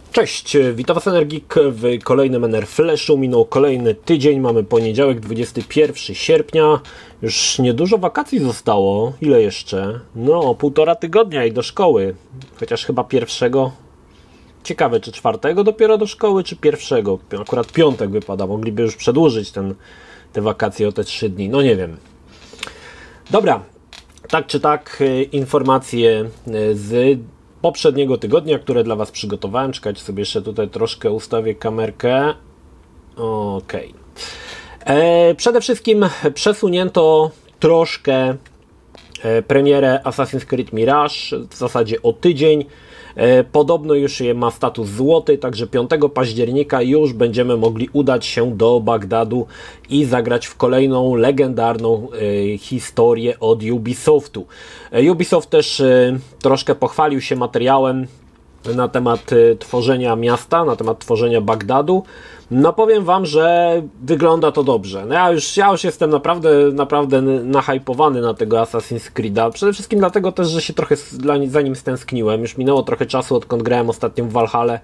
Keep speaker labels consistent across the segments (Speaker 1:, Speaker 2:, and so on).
Speaker 1: Cześć, witam Was Energik w kolejnym NR Flashu. Minął kolejny tydzień, mamy poniedziałek 21 sierpnia. Już niedużo wakacji zostało. Ile jeszcze? No, 1,5 tygodnia i do szkoły. Chociaż chyba pierwszego. Ciekawe, czy 4 dopiero do szkoły, czy 1. Akurat piątek wypada. Mogliby już przedłużyć te wakacje o te 3 dni. No nie wiem. Dobra, tak czy tak, informacje z poprzedniego tygodnia, które dla Was przygotowałem. Czekajcie, sobie jeszcze tutaj troszkę ustawię kamerkę. Ok. Przede wszystkim przesunięto troszkę premierę Assassin's Creed Mirage, w zasadzie o tydzień. Podobno już ma status złoty, także 5 października już będziemy mogli udać się do Bagdadu i zagrać w kolejną legendarną historię od Ubisoftu. Ubisoft też troszkę pochwalił się materiałem na temat tworzenia miasta, na temat tworzenia Bagdadu. No powiem Wam, że wygląda to dobrze. No ja już jestem naprawdę nahypowany na tego Assassin's Creed'a. Przede wszystkim dlatego też, że się trochę za nim stęskniłem. Już minęło trochę czasu, odkąd grałem ostatnio w Valhalla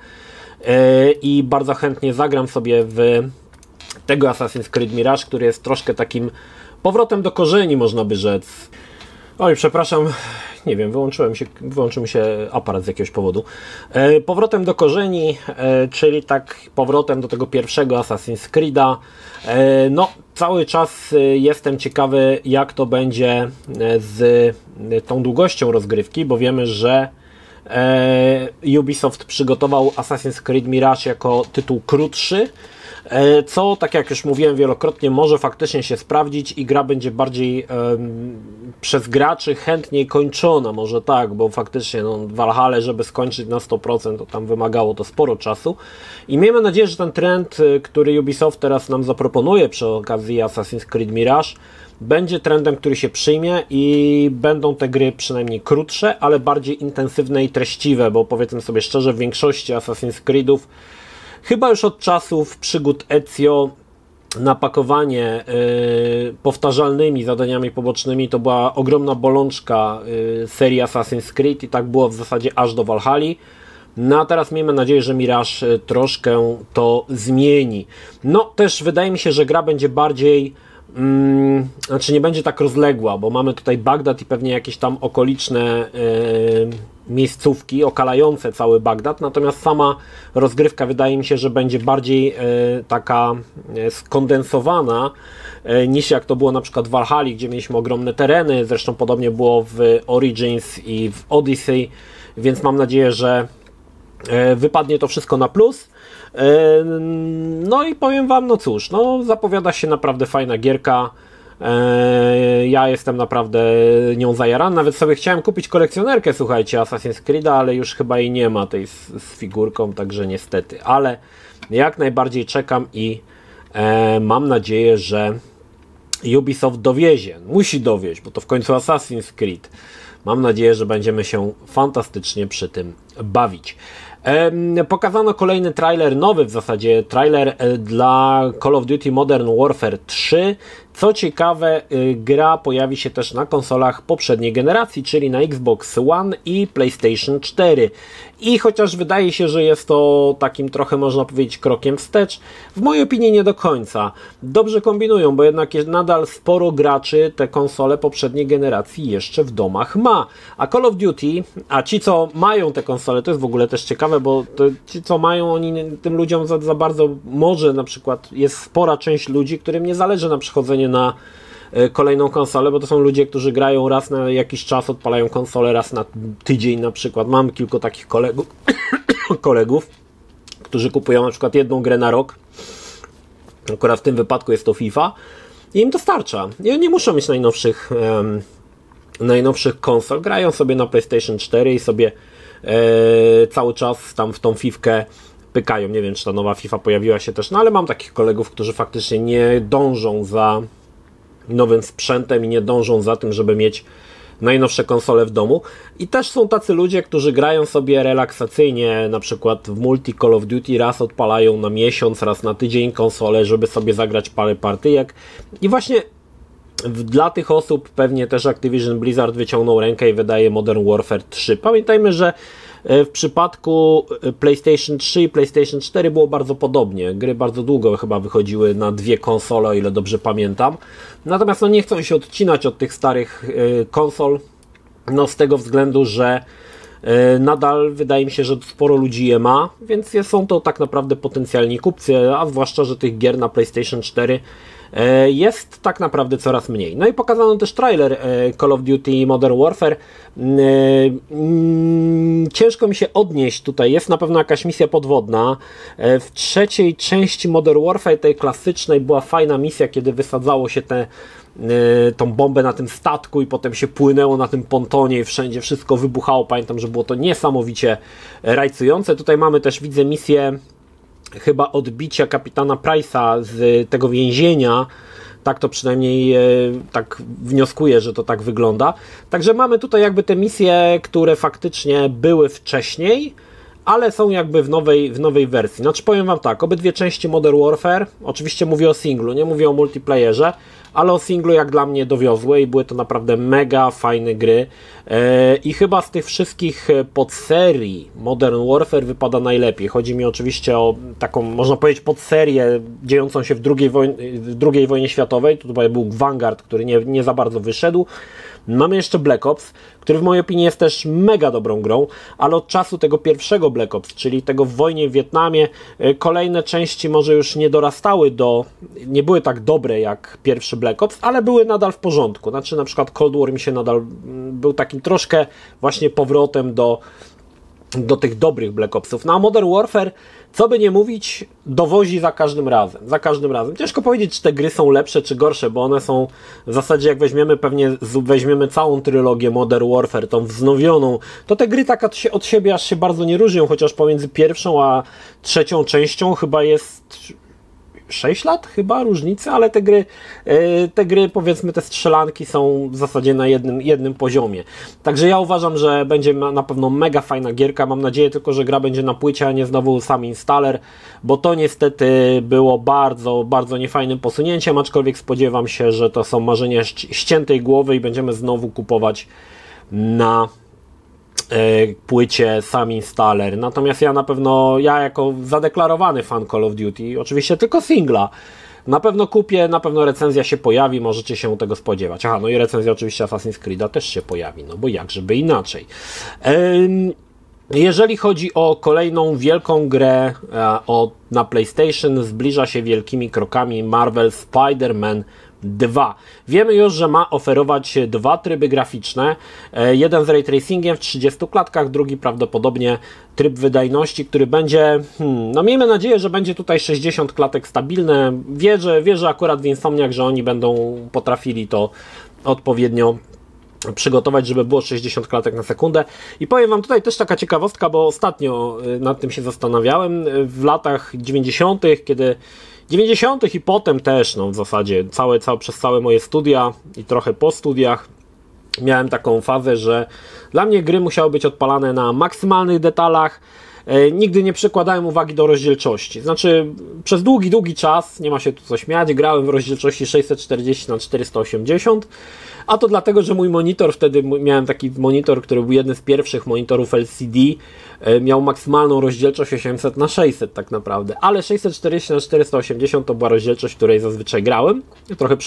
Speaker 1: i bardzo chętnie zagram sobie w tego Assassin's Creed Mirage, który jest troszkę takim powrotem do korzeni, można by rzec. Oj, przepraszam, nie wiem, wyłączył mi się aparat z jakiegoś powodu. Powrotem do korzeni, czyli tak powrotem do tego pierwszego Assassin's Creed'a. No, cały czas jestem ciekawy, jak to będzie z tą długością rozgrywki, bo wiemy, że Ubisoft przygotował Assassin's Creed Mirage jako tytuł krótszy, co, tak jak już mówiłem wielokrotnie, może faktycznie się sprawdzić i gra będzie bardziej przez graczy chętniej kończona, może tak, bo faktycznie Valhalla, żeby skończyć na 100%, to tam wymagało to sporo czasu i miejmy nadzieję, że ten trend, który Ubisoft teraz nam zaproponuje przy okazji Assassin's Creed Mirage, będzie trendem, który się przyjmie i będą te gry przynajmniej krótsze, ale bardziej intensywne i treściwe, bo powiedzmy sobie szczerze, w większości Assassin's Creedów chyba już od czasów przygód Ezio napakowanie powtarzalnymi zadaniami pobocznymi to była ogromna bolączka serii Assassin's Creed i tak było w zasadzie aż do Valhalli. No a teraz miejmy nadzieję, że Mirage troszkę to zmieni. No też wydaje mi się, że gra będzie bardziej znaczy nie będzie tak rozległa, bo mamy tutaj Bagdad i pewnie jakieś tam okoliczne miejscówki okalające cały Bagdad, natomiast sama rozgrywka wydaje mi się, że będzie bardziej taka skondensowana niż jak to było na przykład w Valhalli, gdzie mieliśmy ogromne tereny, zresztą podobnie było w Origins i w Odyssey, więc mam nadzieję, że wypadnie to wszystko na plus. No i powiem Wam, no cóż, no zapowiada się naprawdę fajna gierka. Ja jestem naprawdę nią zajarany. Nawet sobie chciałem kupić kolekcjonerkę, słuchajcie, Assassin's Creed'a, ale już chyba jej nie ma tej z figurką, także niestety. Ale jak najbardziej czekam i mam nadzieję, że Ubisoft dowiezie. Musi dowieźć, bo to w końcu Assassin's Creed. Mam nadzieję, że będziemy się fantastycznie przy tym bawić. Pokazano kolejny trailer, nowy w zasadzie trailer dla Call of Duty Modern Warfare 3. Co ciekawe, gra pojawi się też na konsolach poprzedniej generacji, czyli na Xbox One i PlayStation 4. I chociaż wydaje się, że jest to takim trochę, można powiedzieć, krokiem wstecz, w mojej opinii nie do końca. Dobrze kombinują, bo jednak nadal sporo graczy te konsole poprzedniej generacji jeszcze w domach ma. A Call of Duty, a ci co mają te konsole, to jest w ogóle też ciekawe, bo ci co mają, oni tym ludziom za bardzo, może na przykład jest spora część ludzi, którym nie zależy na przechodzenie na kolejną konsolę, bo to są ludzie, którzy grają raz na jakiś czas, odpalają konsolę raz na tydzień na przykład. Mam kilku takich kolegów, którzy kupują na przykład jedną grę na rok. Akurat w tym wypadku jest to FIFA i im to starcza. I oni nie muszą mieć najnowszych konsol. Grają sobie na PlayStation 4 i sobie cały czas tam w tą fifkę pykają. Nie wiem, czy ta nowa FIFA pojawiła się też, no ale mam takich kolegów, którzy faktycznie nie dążą za nowym sprzętem i nie dążą za tym, żeby mieć najnowsze konsole w domu. I też są tacy ludzie, którzy grają sobie relaksacyjnie, na przykład w multi Call of Duty, raz odpalają na miesiąc, raz na tydzień konsolę, żeby sobie zagrać parę partyjek. I właśnie Dla tych osób pewnie też Activision Blizzard wyciągnął rękę i wydaje Modern Warfare 3. Pamiętajmy, że w przypadku PlayStation 3 i PlayStation 4 było bardzo podobnie. Gry bardzo długo chyba wychodziły na dwie konsole, o ile dobrze pamiętam. Natomiast nie chcą się odcinać od tych starych konsol, z tego względu, że nadal wydaje mi się, że sporo ludzi je ma, więc są to tak naprawdę potencjalni kupcy, a zwłaszcza, że tych gier na PlayStation 4 jest tak naprawdę coraz mniej. No i pokazano też trailer Call of Duty Modern Warfare. Ciężko mi się odnieść tutaj, jest na pewno jakaś misja podwodna. W trzeciej części Modern Warfare, tej klasycznej, była fajna misja, kiedy wysadzało się tą bombę na tym statku i potem się płynęło na tym pontonie i wszędzie wszystko wybuchało. Pamiętam, że było to niesamowicie rajcujące. Tutaj mamy też, widzę, misję chyba odbicia kapitana Price'a z tego więzienia. Tak to przynajmniej tak wnioskuję, że to tak wygląda. Także mamy tutaj jakby te misje, które faktycznie były wcześniej, ale są jakby w nowej wersji. Znaczy powiem wam tak, obydwie części Modern Warfare, oczywiście mówię o singlu, nie mówię o multiplayerze, ale o singlu jak dla mnie dowiozły i były to naprawdę mega fajne gry. I chyba z tych wszystkich podserii Modern Warfare wypada najlepiej. Chodzi mi oczywiście o taką, można powiedzieć, podserię dziejącą się w II wojnie światowej. Tutaj był Vanguard, który nie za bardzo wyszedł. Mamy jeszcze Black Ops, który w mojej opinii jest też mega dobrą grą, ale od czasu tego pierwszego Black Ops, czyli tego w wojnie w Wietnamie, kolejne części może już nie dorastały nie były tak dobre jak pierwszy Black Ops, ale były nadal w porządku. Znaczy na przykład Cold War mi się nadal był takim troszkę właśnie powrotem do tych dobrych Black Opsów. A Modern Warfare, co by nie mówić, dowozi za każdym razem. Za każdym razem. Ciężko powiedzieć, czy te gry są lepsze, czy gorsze, bo one są w zasadzie, jak weźmiemy całą trylogię Modern Warfare, tą wznowioną, to te gry tak od siebie aż się bardzo nie różnią, chociaż pomiędzy pierwszą a trzecią częścią chyba jest 6 lat chyba różnicy, ale te gry, powiedzmy, te strzelanki są w zasadzie na jednym poziomie. Także ja uważam, że będzie na pewno mega fajna gierka. Mam nadzieję tylko, że gra będzie na płycie, a nie znowu sam installer, bo to niestety było bardzo, bardzo niefajnym posunięciem, aczkolwiek spodziewam się, że to są marzenia ściętej głowy i będziemy znowu kupować na płycie sam installer. Natomiast ja jako zadeklarowany fan Call of Duty, oczywiście tylko singla, na pewno kupię, na pewno recenzja się pojawi, możecie się tego spodziewać. No i recenzja oczywiście Assassin's Creed'a też się pojawi, bo jakżeby inaczej. Jeżeli chodzi o kolejną wielką grę na PlayStation, zbliża się wielkimi krokami Marvel Spider-Man 2. Wiemy już, że ma oferować dwa tryby graficzne. Jeden z ray tracingiem w 30 klatkach, drugi prawdopodobnie tryb wydajności, który będzie, miejmy nadzieję, że będzie tutaj 60 klatek stabilne. Wierzę akurat w Insomniac, że oni będą potrafili to odpowiednio przygotować, żeby było 60 klatek na sekundę. I powiem wam tutaj też taka ciekawostka, bo ostatnio nad tym się zastanawiałem. W latach 90., i potem też, w zasadzie przez całe moje studia i trochę po studiach miałem taką fazę, że dla mnie gry musiały być odpalane na maksymalnych detalach. Nigdy nie przykładałem uwagi do rozdzielczości. Znaczy, przez długi czas, nie ma się tu co śmiać, grałem w rozdzielczości 640 na 480, a to dlatego, że mój monitor, wtedy miałem taki monitor, który był jednym z pierwszych monitorów LCD, miał maksymalną rozdzielczość 800 na 600 tak naprawdę, ale 640 na 480 to była rozdzielczość, której zazwyczaj grałem. Trochę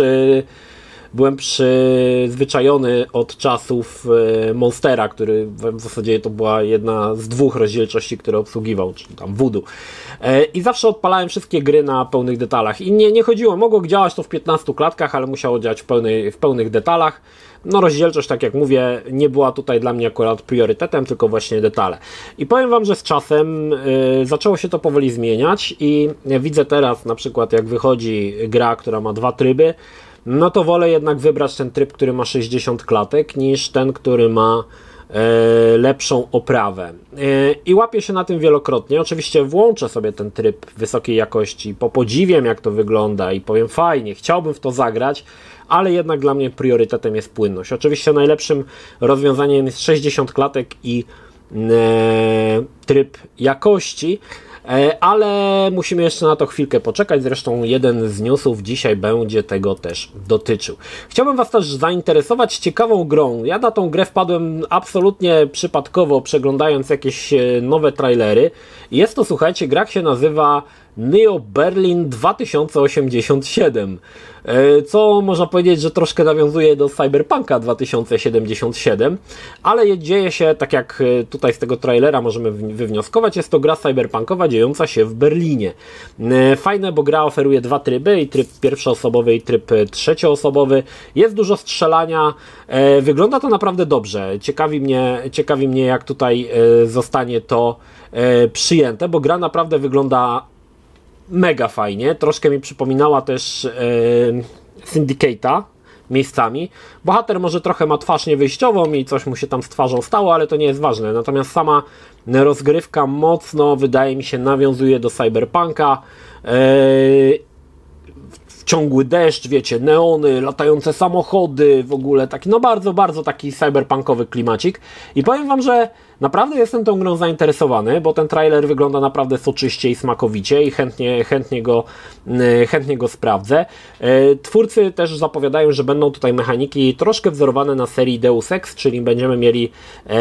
Speaker 1: byłem przyzwyczajony od czasów Monstera, który w zasadzie to była jedna z dwóch rozdzielczości, które obsługiwał, czyli tam Voodoo. I zawsze odpalałem wszystkie gry na pełnych detalach. I nie chodziło, mogło działać to w 15 klatkach, ale musiało działać w pełnych detalach. Rozdzielczość, tak jak mówię, nie była tutaj dla mnie akurat priorytetem, tylko właśnie detale. I powiem wam, że z czasem zaczęło się to powoli zmieniać i widzę teraz na przykład, jak wychodzi gra, która ma dwa tryby, to wolę jednak wybrać ten tryb, który ma 60 klatek, niż ten, który ma lepszą oprawę. I łapię się na tym wielokrotnie. Oczywiście włączę sobie ten tryb wysokiej jakości, podziwiam, jak to wygląda i powiem fajnie, chciałbym w to zagrać, ale jednak dla mnie priorytetem jest płynność. Oczywiście najlepszym rozwiązaniem jest 60 klatek i tryb jakości. ale musimy jeszcze na to chwilkę poczekać, zresztą jeden z newsów dzisiaj będzie tego też dotyczył. Chciałbym Was też zainteresować ciekawą grą. Ja na tą grę wpadłem absolutnie przypadkowo, przeglądając jakieś nowe trailery. Jest to, słuchajcie, gra się nazywa Neo Berlin 2087, co można powiedzieć, że troszkę nawiązuje do Cyberpunka 2077, ale dzieje się, tak jak tutaj z tego trailera możemy wywnioskować, jest to gra cyberpunkowa dziejąca się w Berlinie. Fajne, bo gra oferuje dwa tryby, i tryb pierwszoosobowy, i tryb trzecioosobowy. Jest dużo strzelania, wygląda to naprawdę dobrze. Ciekawi mnie jak tutaj zostanie to przyjęte, bo gra naprawdę wygląda mega fajnie. Troszkę mi przypominała też Syndicate'a miejscami. Bohater może trochę ma twarz niewyjściową i coś mu się tam z twarzą stało, ale to nie jest ważne. Natomiast sama rozgrywka mocno, wydaje mi się, nawiązuje do Cyberpunka. Ciągły deszcz, wiecie, neony, latające samochody, w ogóle taki, no bardzo, bardzo taki cyberpunkowy klimacik. I powiem Wam, że naprawdę jestem tą grą zainteresowany, bo ten trailer wygląda naprawdę soczyście i smakowicie i chętnie go sprawdzę. Twórcy też zapowiadają, że będą tutaj mechaniki troszkę wzorowane na serii Deus Ex, czyli będziemy mieli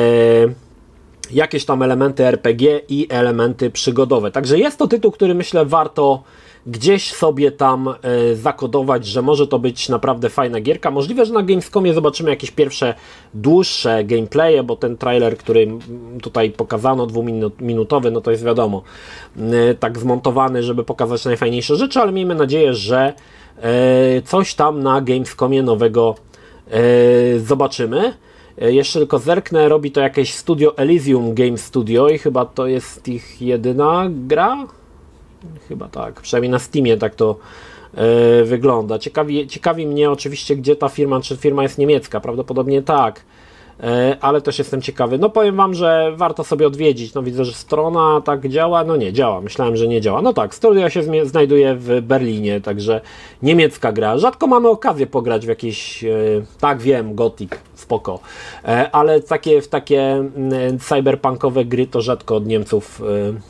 Speaker 1: jakieś tam elementy RPG i elementy przygodowe. Także jest to tytuł, który myślę warto gdzieś sobie tam zakodować, że może to być naprawdę fajna gierka. Możliwe, że na Gamescomie zobaczymy jakieś pierwsze dłuższe gameplaye, bo ten trailer, który tutaj pokazano, 2-minutowy, no to jest wiadomo, tak zmontowany, żeby pokazać najfajniejsze rzeczy, ale miejmy nadzieję, że coś tam na Gamescomie nowego zobaczymy. Jeszcze tylko zerknę, robi to jakieś studio Elysium Game Studio i chyba to jest ich jedyna gra? Chyba tak, przynajmniej na Steamie tak to wygląda. Ciekawi mnie oczywiście, gdzie ta firma, czy firma jest niemiecka, prawdopodobnie tak, ale też jestem ciekawy. No powiem Wam, że warto sobie odwiedzić. No widzę, że strona tak działa, no nie działa, myślałem, że nie działa. No tak, studio się znajduje w Berlinie, także niemiecka gra. Rzadko mamy okazję pograć w jakieś, tak wiem, Gothic, spoko, ale w takie cyberpunkowe gry to rzadko od Niemców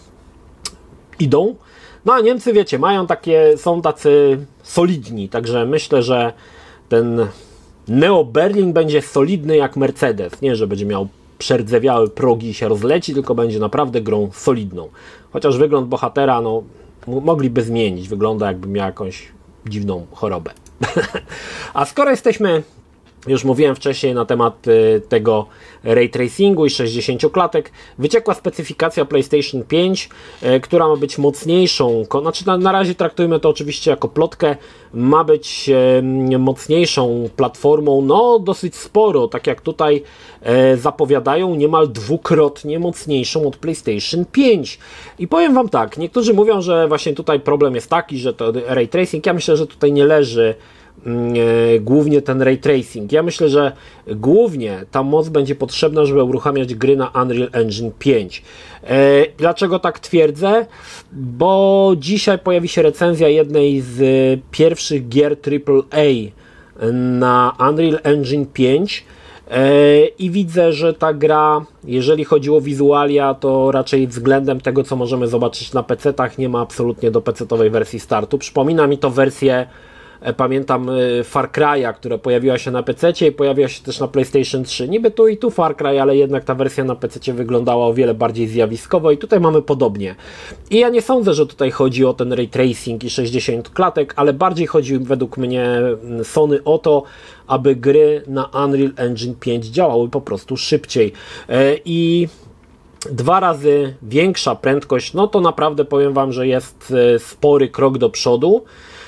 Speaker 1: idą. No a Niemcy, wiecie, są tacy solidni, także myślę, że ten Neo Berlin będzie solidny jak Mercedes. Nie, że będzie miał przerdzewiałe progi i się rozleci, tylko będzie naprawdę grą solidną. Chociaż wygląd bohatera, no, mogliby zmienić. Wygląda, jakby miał jakąś dziwną chorobę. A skoro jesteśmy, już mówiłem wcześniej na temat tego ray tracingu i 60 klatek, wyciekła specyfikacja PlayStation 5, która ma być mocniejszą, znaczy na razie traktujmy to oczywiście jako plotkę, ma być mocniejszą platformą, no dosyć sporo, tak jak tutaj zapowiadają, niemal dwukrotnie mocniejszą od PlayStation 5. I powiem Wam tak, niektórzy mówią, że właśnie tutaj problem jest taki, że to ray tracing, ja myślę, że tutaj nie leży głównie ten ray tracing. Ja myślę, że głównie ta moc będzie potrzebna, żeby uruchamiać gry na Unreal Engine 5. Dlaczego tak twierdzę? Bo dzisiaj pojawi się recenzja jednej z pierwszych gier AAA na Unreal Engine 5 i widzę, że ta gra, jeżeli chodzi o wizualia, to raczej względem tego, co możemy zobaczyć na PC-tach, nie ma absolutnie do PC-towej wersji startu. Przypomina mi to wersję, pamiętam, Far Cry'a, która pojawiła się na PC-cie i pojawiła się też na PlayStation 3. Niby tu i tu Far Cry, ale jednak ta wersja na PC-cie wyglądała o wiele bardziej zjawiskowo i tutaj mamy podobnie. I ja nie sądzę, że tutaj chodzi o ten ray tracing i 60 klatek, ale bardziej chodzi według mnie Sony o to, aby gry na Unreal Engine 5 działały po prostu szybciej. I 2 razy większa prędkość, no to naprawdę powiem Wam, że jest spory krok do przodu.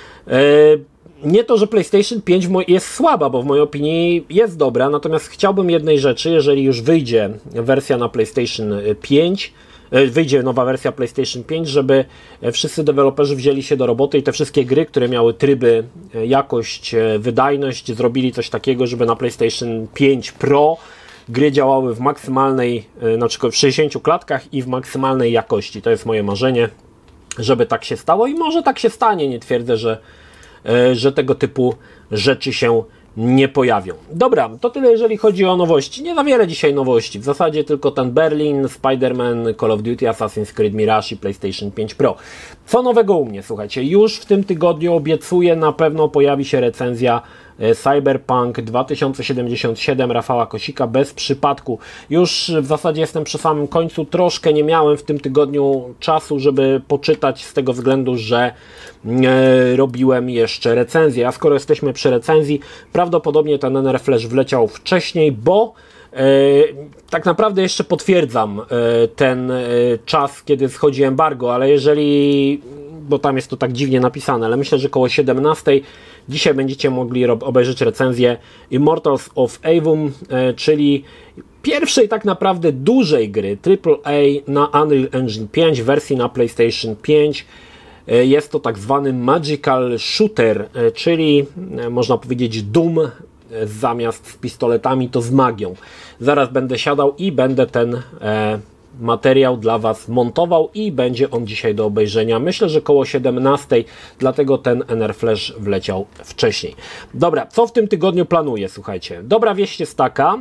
Speaker 1: Nie to, że PlayStation 5 jest słaba, bo w mojej opinii jest dobra, natomiast chciałbym jednej rzeczy, jeżeli już wyjdzie wersja na PlayStation 5, wyjdzie nowa wersja PlayStation 5, żeby wszyscy deweloperzy wzięli się do roboty i te wszystkie gry, które miały tryby, jakość, wydajność, zrobili coś takiego, żeby na PlayStation 5 Pro gry działały w maksymalnej, na przykład w 60 klatkach i w maksymalnej jakości. To jest moje marzenie, żeby tak się stało i może tak się stanie, nie twierdzę, że tego typu rzeczy się nie pojawią. Dobra, to tyle jeżeli chodzi o nowości. Nie za wiele dzisiaj nowości. W zasadzie tylko ten Berlin, Spider-Man, Call of Duty, Assassin's Creed Mirage i PlayStation 5 Pro. Co nowego u mnie? Słuchajcie, już w tym tygodniu obiecuję, na pewno pojawi się recenzja Cyberpunk 2077 Rafała Kosika bez przypadku. Już w zasadzie jestem przy samym końcu. Troszkę nie miałem w tym tygodniu czasu, żeby poczytać z tego względu, że robiłem jeszcze recenzję. A skoro jesteśmy przy recenzji, prawdopodobnie ten NR Flash wleciał wcześniej, bo tak naprawdę jeszcze potwierdzam ten czas, kiedy schodzi embargo, ale jeżeli, bo tam jest to tak dziwnie napisane, ale myślę, że koło 17 dzisiaj będziecie mogli obejrzeć recenzję Immortals of Aveum, czyli pierwszej tak naprawdę dużej gry AAA na Unreal Engine 5 w wersji na PlayStation 5. Jest to tak zwany magical shooter, czyli można powiedzieć Doom, zamiast z pistoletami to z magią. Zaraz będę siadał i będę ten materiał dla Was montował i będzie on dzisiaj do obejrzenia. Myślę, że koło 17, dlatego ten NR Flash wleciał wcześniej. Dobra, co w tym tygodniu planuję? Słuchajcie, dobra wieść jest taka,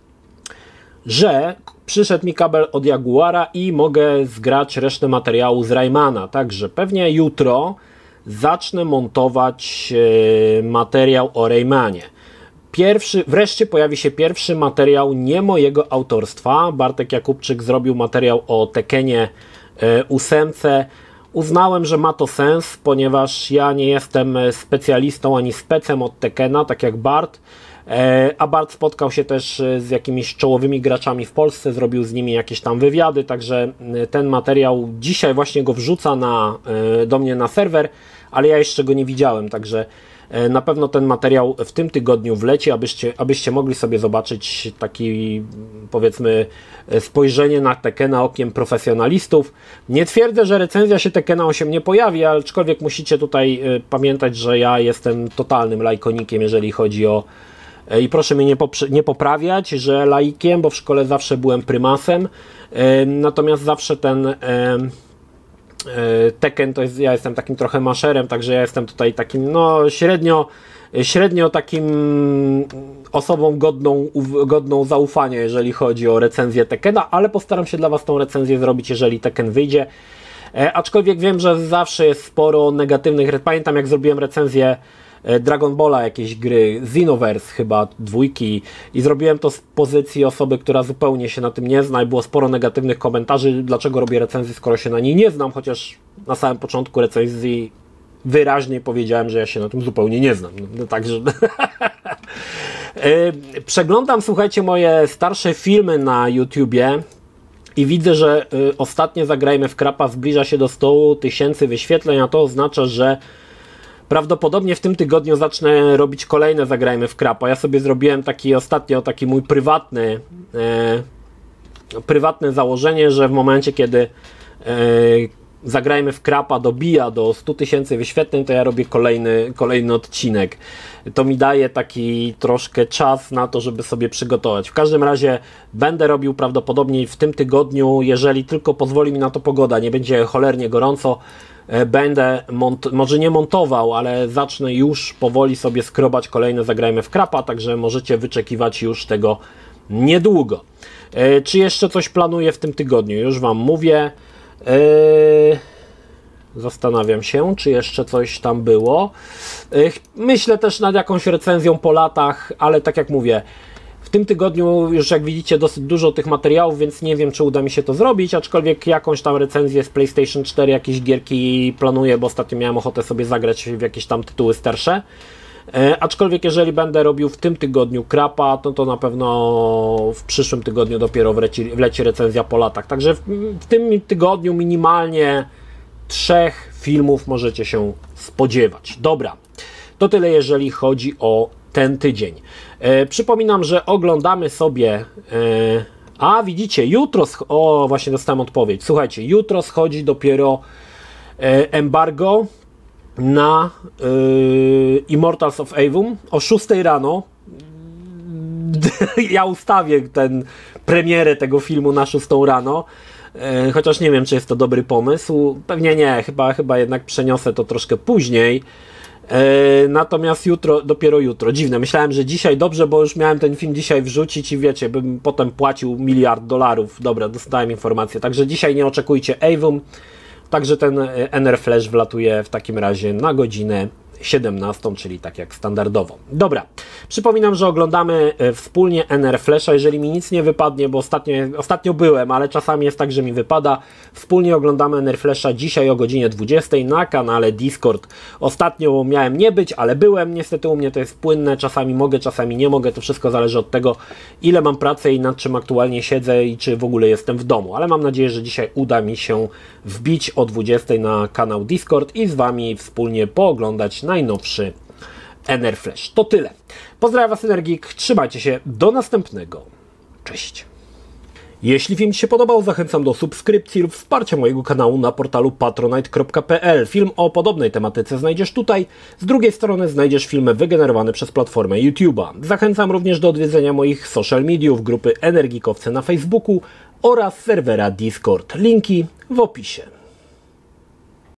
Speaker 1: że przyszedł mi kabel od Jaguara i mogę zgrać resztę materiału z Raymana, także pewnie jutro zacznę montować materiał o Raymanie. Wreszcie pojawi się pierwszy materiał nie mojego autorstwa. Bartek Jakubczyk zrobił materiał o Tekkenie 8. Uznałem, że ma to sens, ponieważ ja nie jestem specjalistą ani specem od Tekkena, tak jak Bart. A Bart spotkał się też z jakimiś czołowymi graczami w Polsce, zrobił z nimi jakieś tam wywiady, także ten materiał dzisiaj właśnie go wrzuca do mnie na serwer, ale ja jeszcze go nie widziałem, także na pewno ten materiał w tym tygodniu wleci, abyście mogli sobie zobaczyć taki, powiedzmy, spojrzenie na Tekkena okiem profesjonalistów. Nie twierdzę, że recenzja się Tekkena 8 nie pojawi, aczkolwiek musicie tutaj pamiętać, że ja jestem totalnym laikonikiem, jeżeli chodzi o... I proszę mnie nie poprawiać, że laikiem, bo w szkole zawsze byłem prymasem, natomiast zawsze ten... Tekken to jest, ja jestem takim trochę maszerem, także ja jestem tutaj takim, no średnio takim osobą godną zaufania, jeżeli chodzi o recenzję Tekkena, ale postaram się dla Was tą recenzję zrobić, jeżeli Tekken wyjdzie. Aczkolwiek wiem, że zawsze jest sporo negatywnych. Pamiętam, jak zrobiłem recenzję Dragon Balla, jakiejś gry, Xenoverse chyba, 2, i zrobiłem to z pozycji osoby, która zupełnie się na tym nie zna i było sporo negatywnych komentarzy, dlaczego robię recenzję, skoro się na niej nie znam, chociaż na samym początku recenzji wyraźnie powiedziałem, że ja się na tym zupełnie nie znam. No, także przeglądam, słuchajcie, moje starsze filmy na YouTubie i widzę, że ostatnie Zagrajmy w Krapa zbliża się do 100 000 wyświetleń, a to oznacza, że prawdopodobnie w tym tygodniu zacznę robić kolejne Zagrajmy w Krapa. Ja sobie zrobiłem taki mój prywatne założenie, że w momencie, kiedy Zagrajmy w Krapa dobija do 100 000 wyświetleń, to ja robię kolejny odcinek. To mi daje taki troszkę czas na to, żeby sobie przygotować. W każdym razie będę robił prawdopodobnie w tym tygodniu, jeżeli tylko pozwoli mi na to pogoda, nie będzie cholernie gorąco, będę, może nie montował, ale zacznę już powoli sobie skrobać kolejne Zagrajmy w Krapa, także możecie wyczekiwać już tego niedługo. Czy jeszcze coś planuję w tym tygodniu? Już Wam mówię. Zastanawiam się, czy jeszcze coś tam było. Myślę też nad jakąś recenzją po latach, ale tak jak mówię, w tym tygodniu już, jak widzicie, dosyć dużo tych materiałów, więc nie wiem, czy uda mi się to zrobić, aczkolwiek jakąś tam recenzję z PlayStation 4, jakieś gierki planuję, bo ostatnio miałem ochotę sobie zagrać w jakieś tam tytuły starsze. Aczkolwiek jeżeli będę robił w tym tygodniu Krapa, to na pewno w przyszłym tygodniu dopiero wleci recenzja po latach. Także w tym tygodniu minimalnie 3 filmów możecie się spodziewać. Dobra, to tyle jeżeli chodzi o ten tydzień. Przypominam, że oglądamy sobie... widzicie, jutro... właśnie dostałem odpowiedź. Słuchajcie, jutro schodzi dopiero embargo na Immortals of Aveum o 6 rano. Ja ustawię premierę tego filmu na 6 rano, chociaż nie wiem, czy jest to dobry pomysł. Pewnie nie, chyba jednak przeniosę to troszkę później. Natomiast jutro, dopiero jutro. Dziwne. Myślałem, że dzisiaj dobrze, bo już miałem ten film dzisiaj wrzucić i wiecie, bym potem płacił $1 miliard. Dobra, dostałem informację. Także dzisiaj nie oczekujcie Avum. Także ten NR Flash wlatuje w takim razie na godzinę 17, czyli tak jak standardowo. Dobra, przypominam, że oglądamy wspólnie NR Flasha, jeżeli mi nic nie wypadnie, bo ostatnio byłem, ale czasami jest tak, że mi wypada. Wspólnie oglądamy NR Flasha dzisiaj o godzinie 20 na kanale Discord. Ostatnio miałem nie być, ale byłem, niestety u mnie to jest płynne, czasami mogę, czasami nie mogę, to wszystko zależy od tego, ile mam pracy i nad czym aktualnie siedzę i czy w ogóle jestem w domu, ale mam nadzieję, że dzisiaj uda mi się wbić o 20 na kanał Discord i z Wami wspólnie pooglądać najnowszy NR Flash. To tyle. Pozdrawiam Was, Energik. Trzymajcie się. Do następnego. Cześć. Jeśli film Ci się podobał, zachęcam do subskrypcji lub wsparcia mojego kanału na portalu patronite.pl. Film o podobnej tematyce znajdziesz tutaj. Z drugiej strony znajdziesz filmy wygenerowane przez platformę YouTube'a. Zachęcam również do odwiedzenia moich social mediów, grupy Energikowcy na Facebooku oraz serwera Discord. Linki w opisie.